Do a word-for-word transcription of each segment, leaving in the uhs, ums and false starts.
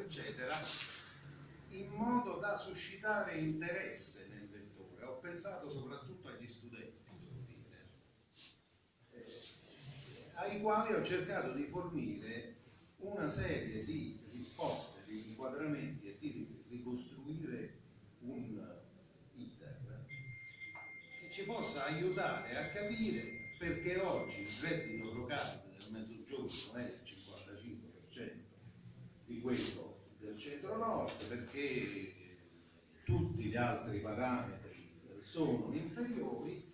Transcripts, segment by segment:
eccetera, in modo da suscitare interesse nel lettore. Ho pensato soprattutto agli studenti, devo dire, eh, ai quali ho cercato di fornire una serie di risposte, di inquadramenti e di ricostruire un iter che ci possa aiutare a capire perché oggi il reddito pro capite del Mezzogiorno è il cinquantacinque per cento di quello del centro-nord, perché tutti gli altri parametri sono inferiori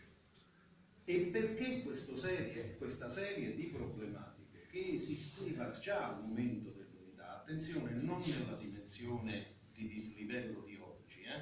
e perché questo serie, questa serie di problematiche che esisteva già al momento dell'unità, attenzione, non nella dimensione di dislivello di oggi, eh?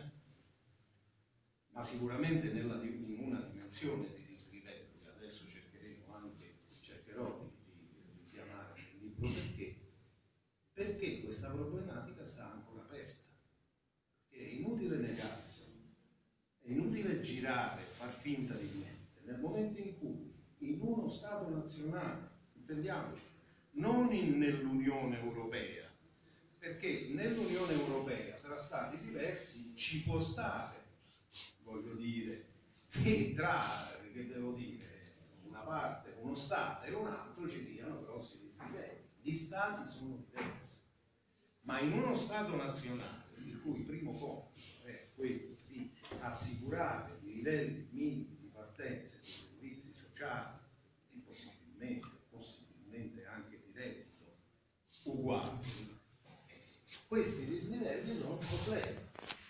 ma sicuramente nella, in una dimensione di dislivello che adesso cercheremo anche, cercherò di, di, di chiamare nel libro perché, perché questa problematica sta ancora aperta. È inutile negarselo, è inutile girare, far finta di niente. Nel momento in cui in uno Stato nazionale, intendiamoci, non nell'Unione Europea, perché nell'Unione Europea tra Stati diversi ci può stare, voglio dire, che tra, che devo dire, una parte, uno Stato e un altro ci siano grossi dislivelli. Gli Stati sono diversi, ma in uno Stato nazionale, il cui primo compito è quello di assicurare i livelli minimi di partenza di servizi sociali e possibilmente, possibilmente anche di reddito uguali, questi dislivelli sono un problema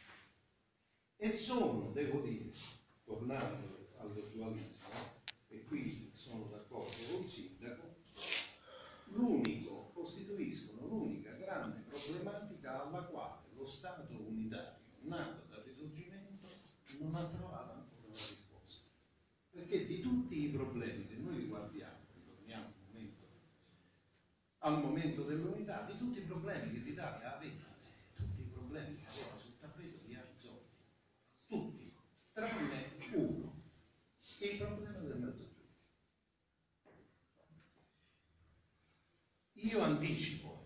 e sono, devo dire, tornando al dualismo, e qui sono d'accordo con il sindaco, l'unico, costituiscono l'unica grande problematica alla quale lo Stato unitario nato dal Risorgimento non ha trovato ancora una risposta. Perché di tutti i problemi, se noi li guardiamo, ritorniamo al momento, al momento dell'unità, di tutti i problemi che l'Italia aveva, tutti i problemi che aveva sul tappeto li ha risolti, tutti, tranne uno, il problema del Mezzogiorno. Io anticipo,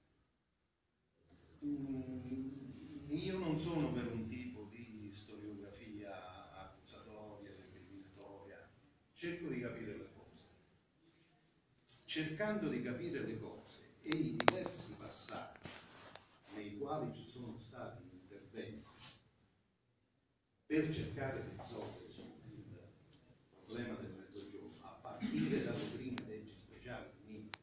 io non sono per un tipo di storiografia accusatoria, recriminatoria, cerco di capire le cose. Cercando di capire le cose e i diversi passaggi nei quali ci sono stati interventi per cercare di risolvere il problema del Mezzogiorno, a partire dalle prime leggi speciali unite.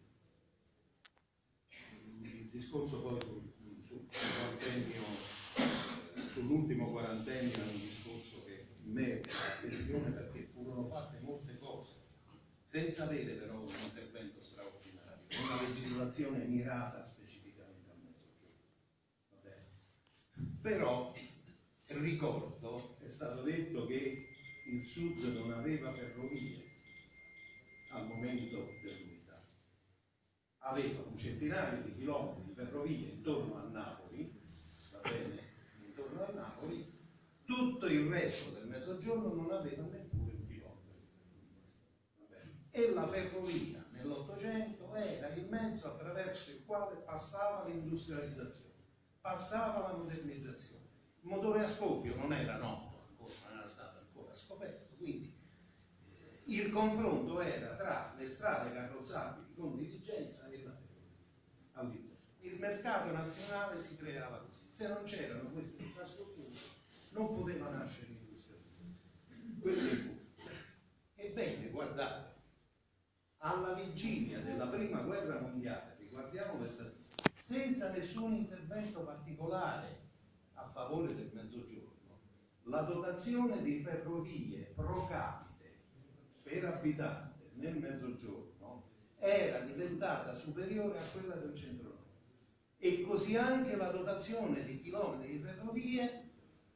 Il discorso poi sul, sul quarantennio, sull'ultimo quarantennio è un discorso che merita attenzione perché furono fatte molte cose senza avere però un intervento straordinario, una legislazione mirata specificamente al Mezzogiorno. Va bene? Però ricordo, è stato detto che il Sud non aveva ferrovie al momento dell'unità, aveva un centinaio di chilometri di ferrovie intorno a Napoli, va bene? Intorno a Napoli, tutto il resto del Mezzogiorno non aveva neppure un chilometro di ferrovie, va bene? E la ferrovia nell'Ottocento era il mezzo attraverso il quale passava l'industrializzazione, passava la modernizzazione. Il motore a scoppio non era noto ancora, non era stato ancora scoperto, quindi eh, il confronto era tra le strade carrozzabili con diligenza e la ferrovia. Il mercato nazionale si creava così. Se non c'erano queste infrastrutture non poteva nascere l'industrializzazione. Questo è il punto. Ebbene, guardate, alla vigilia della prima guerra mondiale, riguardiamo le statistiche, senza nessun intervento particolare a favore del Mezzogiorno, la dotazione di ferrovie pro capite per abitante nel Mezzogiorno era diventata superiore a quella del centro-nord e così anche la dotazione di chilometri di ferrovie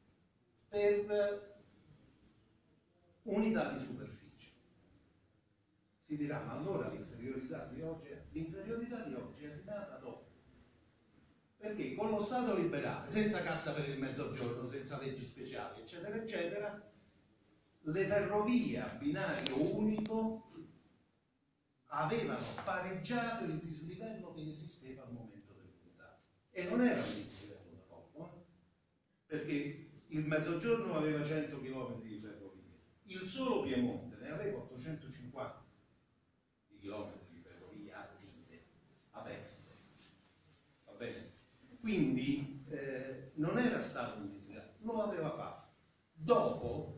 per unità di superficie. Si dirà, ma allora l'inferiorità di oggi è, l'inferiorità di oggi è arrivata dopo. Perché con lo Stato liberale, senza cassa per il Mezzogiorno, senza leggi speciali, eccetera, eccetera, le ferrovie a binario unico avevano pareggiato il dislivello che esisteva al momento dell'unità. E non era un disgregato da poco, eh? Perché il Mezzogiorno aveva cento chilometri di ferrovie, il solo Piemonte ne aveva ottocentocinquanta di chilometri di ferrovie ardite, aperte. Va bene? Quindi eh, non era stato un disgregato, lo aveva fatto. Dopo